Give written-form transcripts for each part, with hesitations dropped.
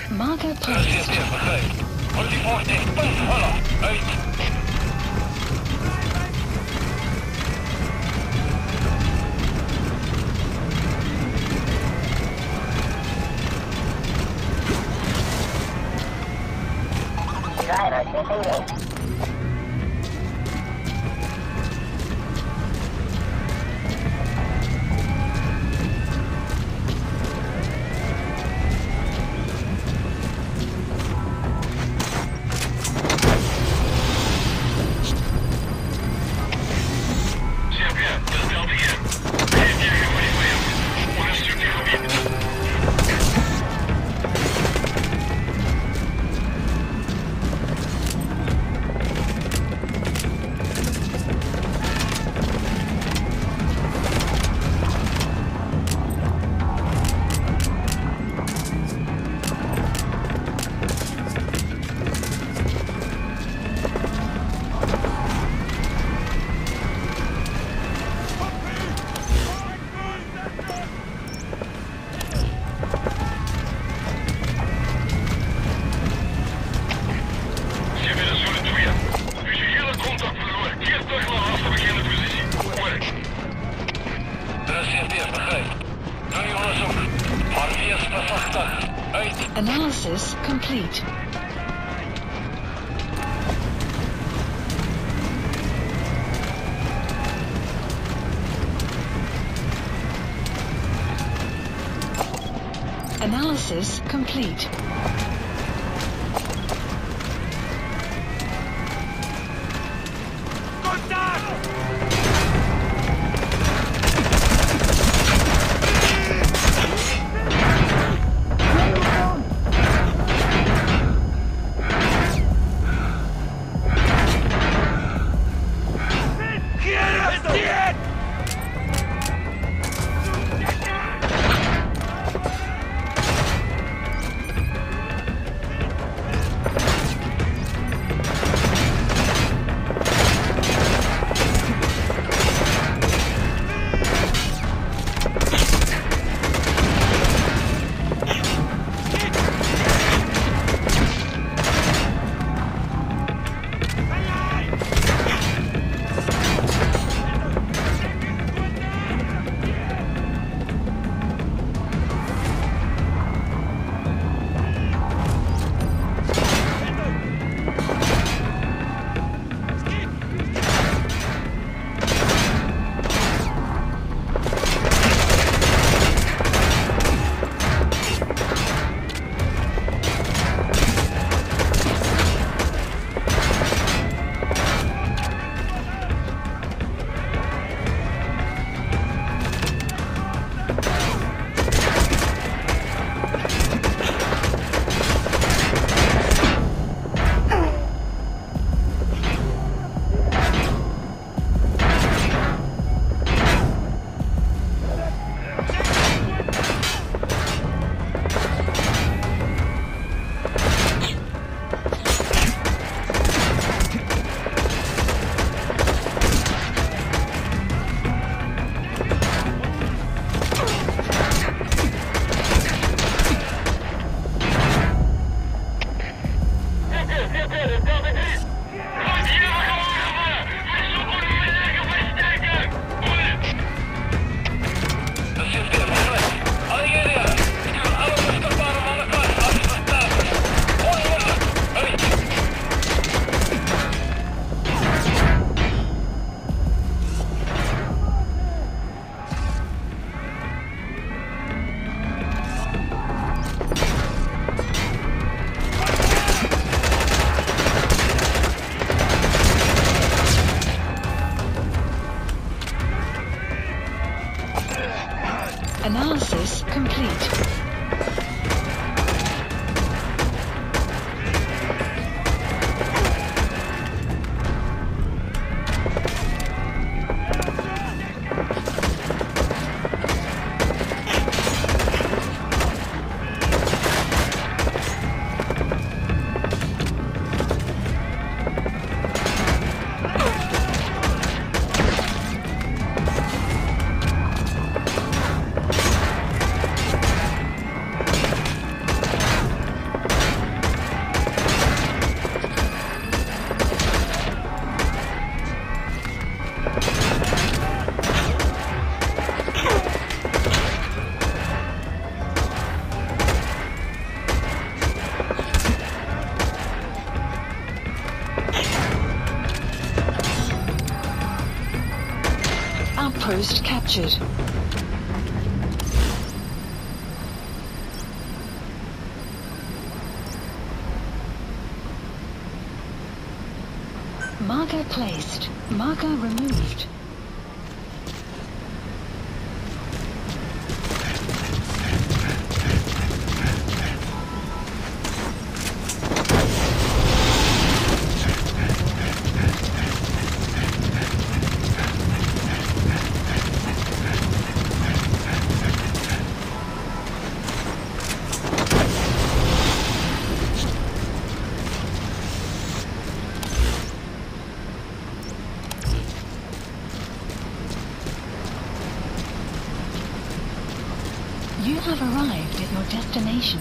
Marker Gracias, placed. bien, begrepen. Wordt voor dicht, punt, hallo. Uit. Analysis complete. Analysis complete. Outpost captured. Marker placed. Marker removed. You have arrived at your destination.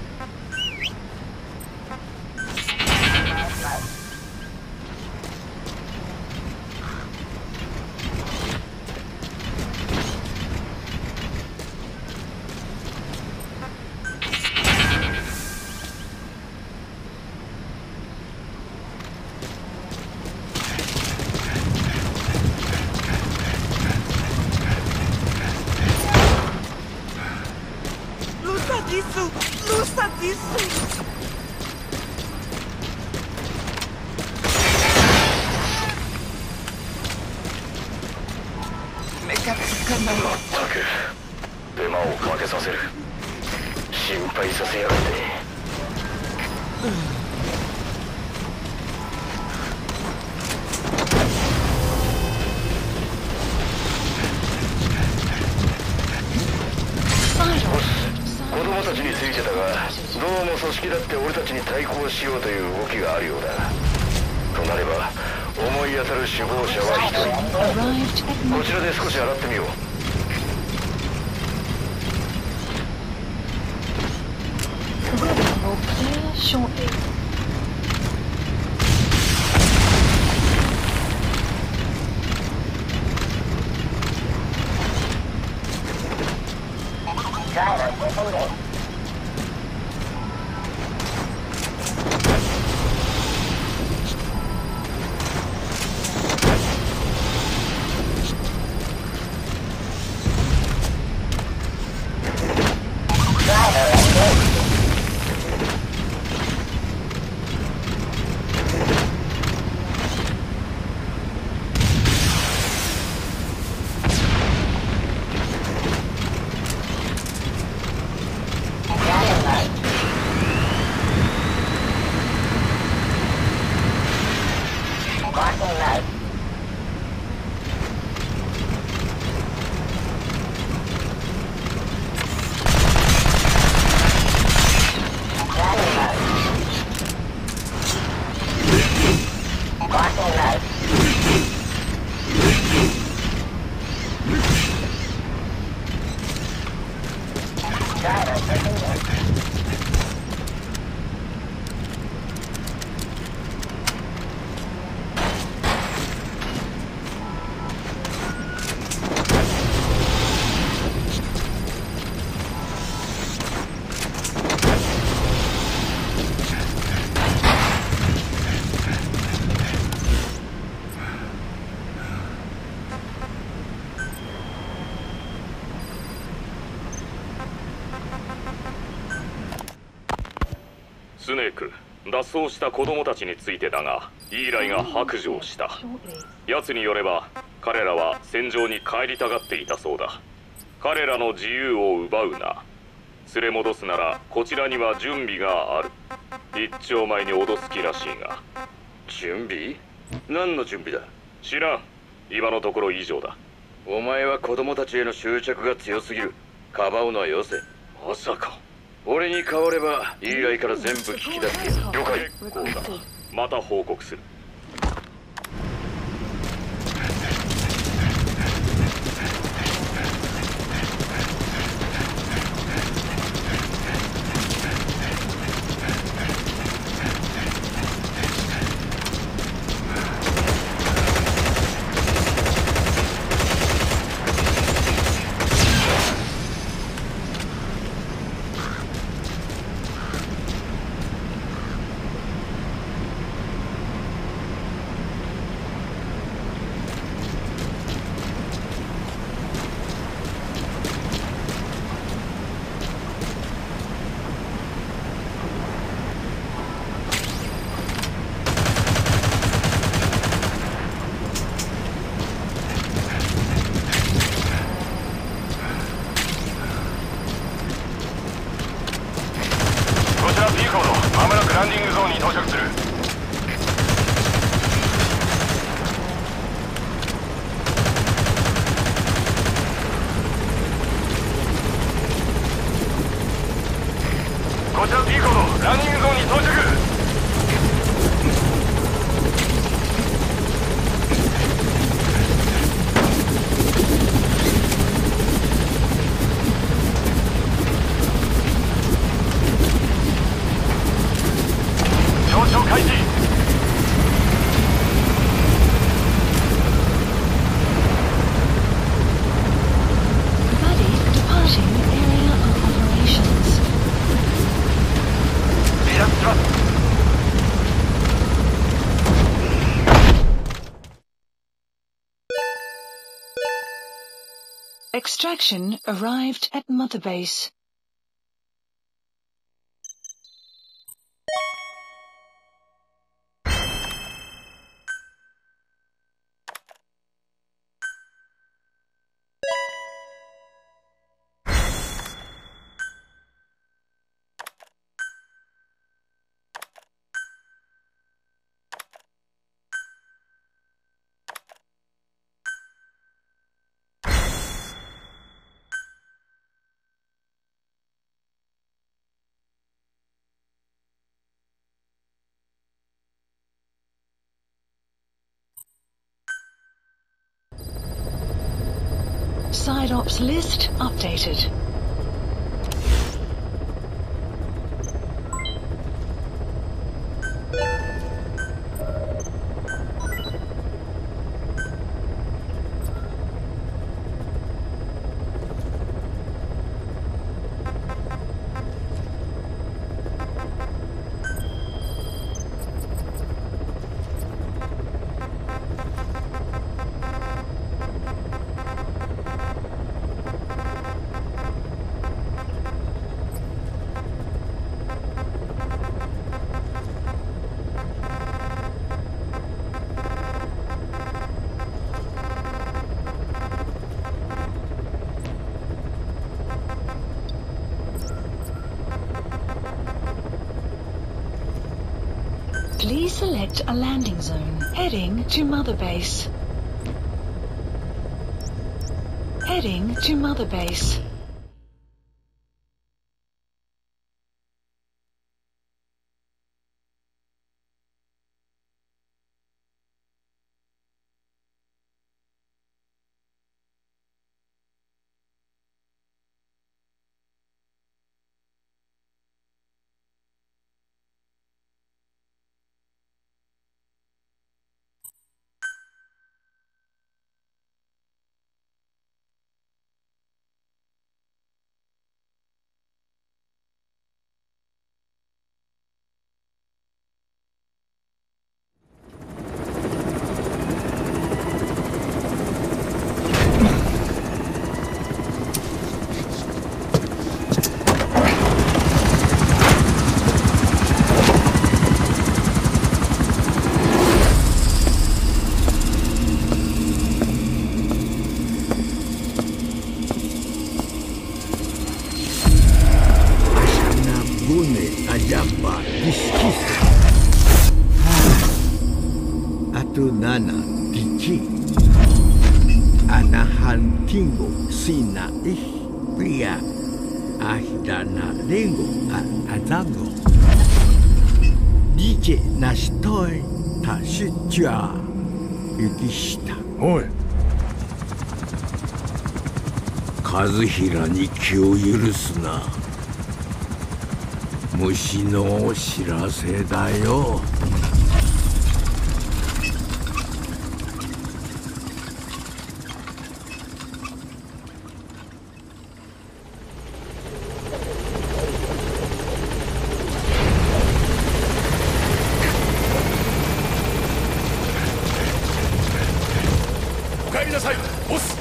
Lusa disso!目がつかない。 まったく手間をかけさせる。心配させやがって。子供たちについてたが、どうも組織だって俺たちに対抗しようという動きがあるようだ。となれば思い当たる首謀者は一人。こちらで少し洗ってみよう。 Will clear shortly. スネーク、脱走した子供たちについてだが、イーライが白状した。奴によれば彼らは戦場に帰りたがっていたそうだ。彼らの自由を奪うな。連れ戻すならこちらには準備がある。一丁前に脅す気らしいが。 準備？何の準備だ？ 知らん。今のところ以上だ。 お前は子供たちへの執着が強すぎる。かばうのはよせ。 まさか。 俺に代わればイーライから全部聞き出すよ。了解。 結構だ。また報告する。 まもなくランディングゾーンに到着する。こちら P コード、ランディングゾーンに到着。上昇開始。 Buddies departing area of operations. 離脱します。 Extraction arrived at Mother Base. Side ops list updated. Please select a landing zone. Heading to Mother Base. Heading to Mother Base. Atunana Tichi Anahan Tingo Sina Pia Ahdana Lengo Adango DJ Nastoi Tashicha Yukishita おい、 和平に気を許すな。虫のお知らせだよ。 お帰りなさい、ボス。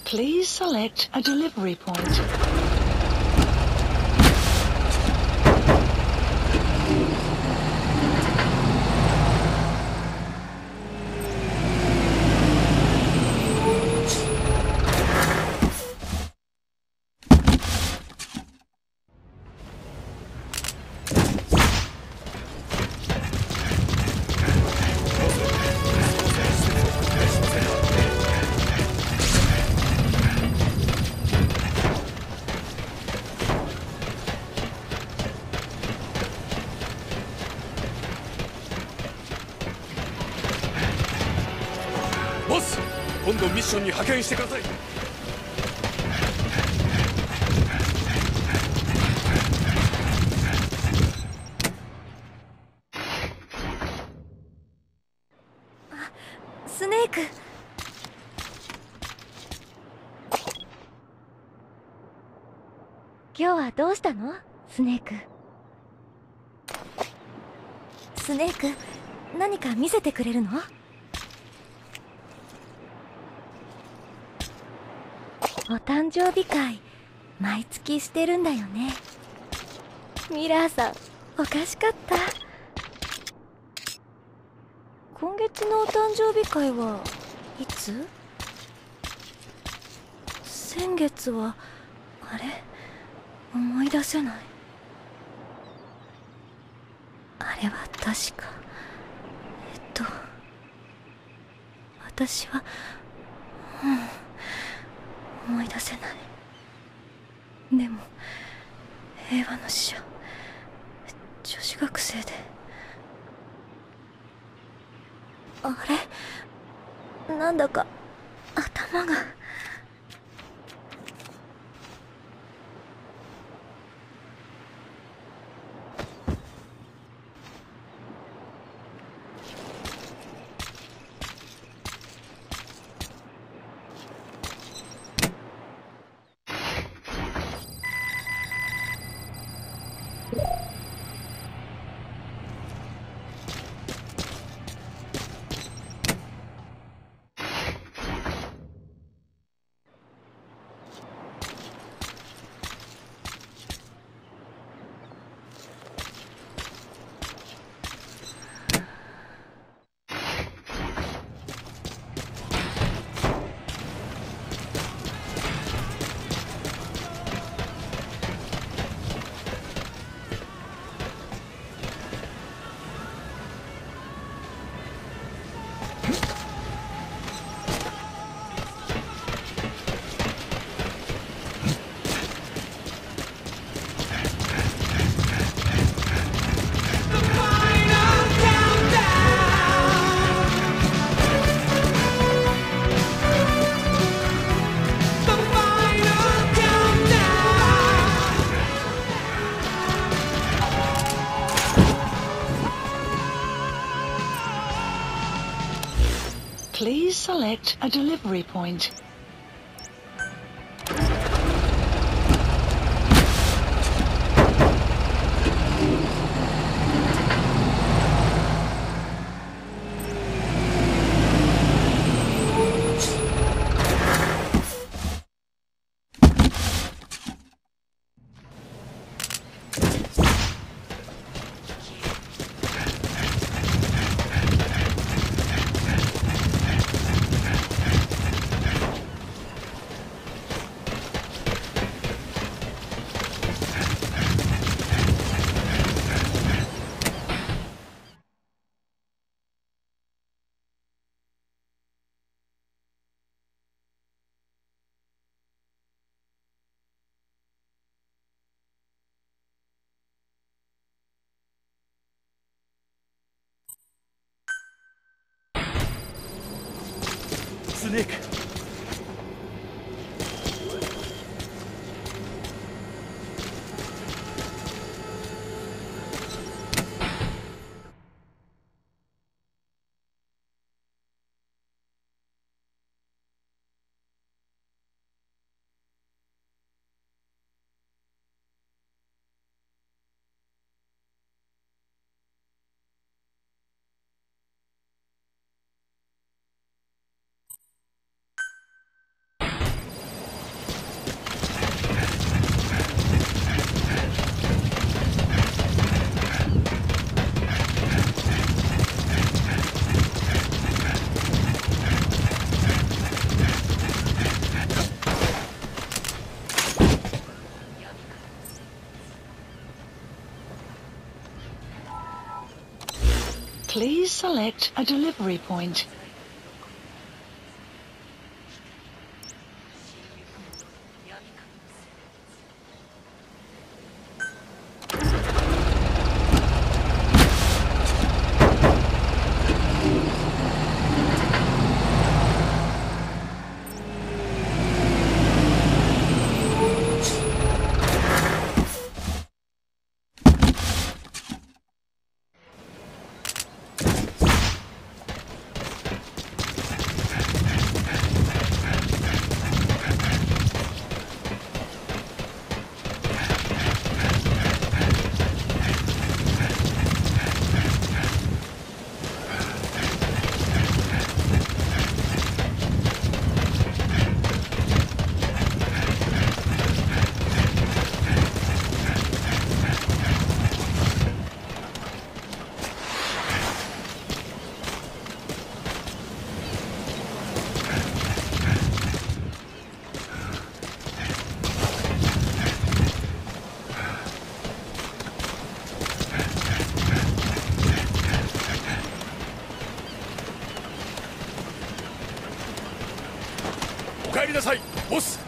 Please select a delivery point. ボス、今度ミッションに派遣してください。 スネーク。今日はどうしたのスネーク。スネーク、何か見せてくれるの？お誕生日会毎月してるんだよね。ミラーさんおかしかった。今月のお誕生日会はいつ？先月はあれ思い出せない。あれは確か私は思い出せない。でも平和の使者、女子学生で。あれなんだか頭が。 Please select a delivery point. スネーク。 Please select a delivery point. お帰りなさいボス。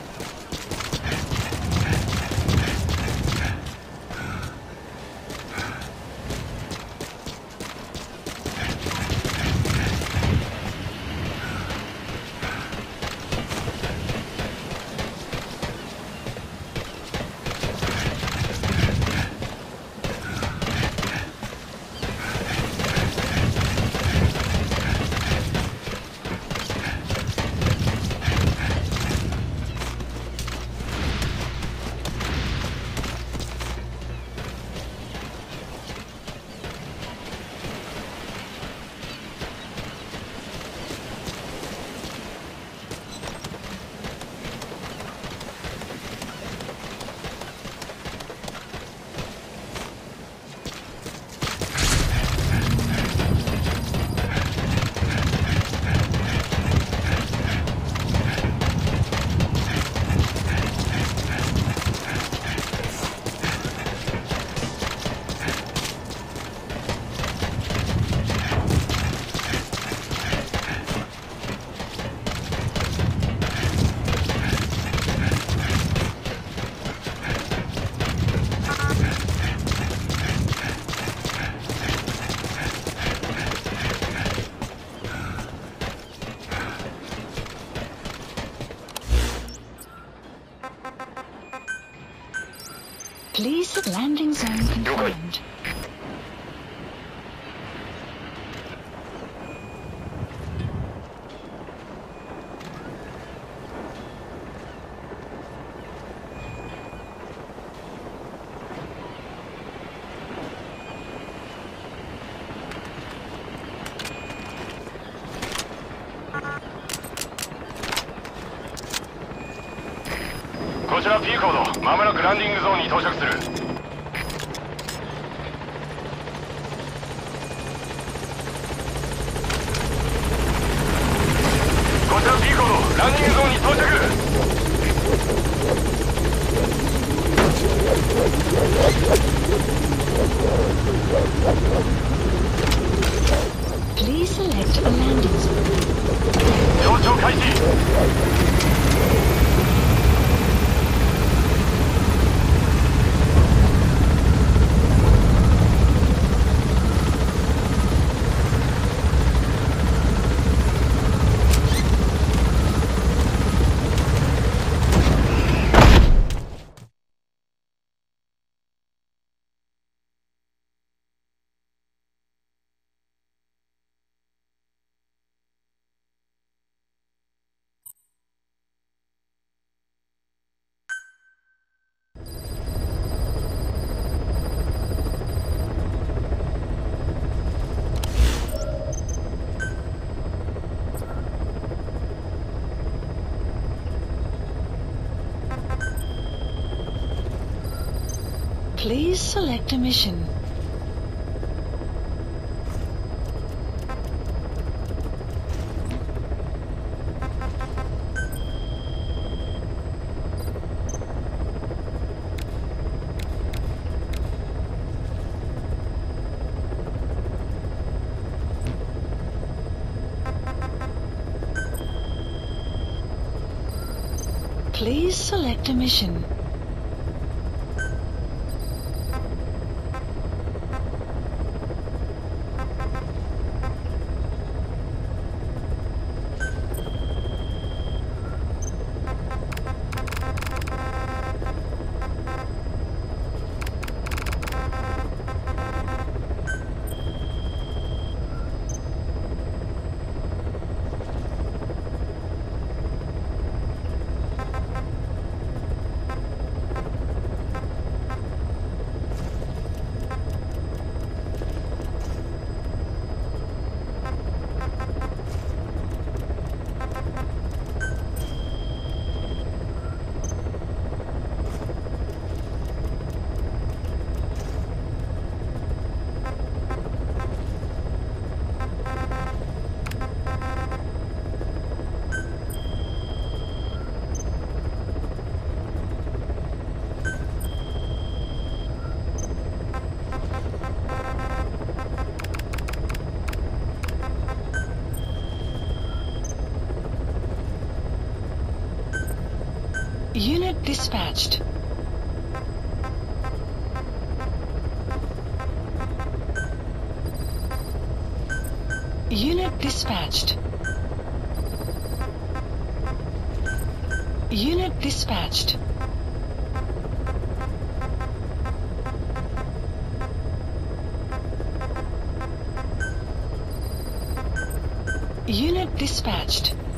Please landing zone confirmed. P コード、まもなくランディングゾーンに到着する。こちら P コード、ランディングゾーンに到着。 Please select a landing zone. 上昇開始。 Please select a mission. Please select a mission. Unit dispatched. Unit dispatched. Unit dispatched. Unit dispatched.